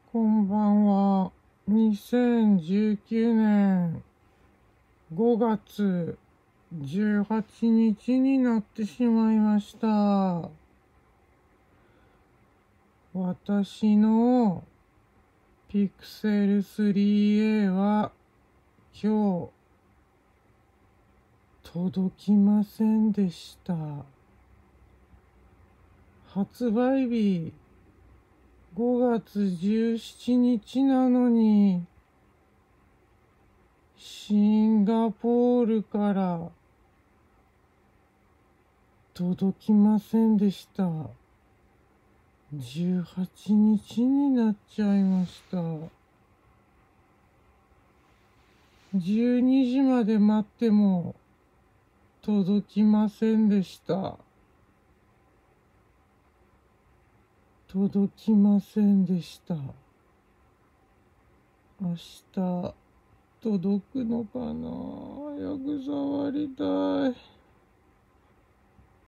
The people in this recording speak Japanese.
こんばんは。2019年5月18日になってしまいました。私の Pixel 3a は今日届きませんでした。発売日5月17日なのに、シンガポールから届きませんでした。18日になっちゃいました。12時まで待っても届きませんでした。届きませんでした。明日届くのかな。早く触りたい。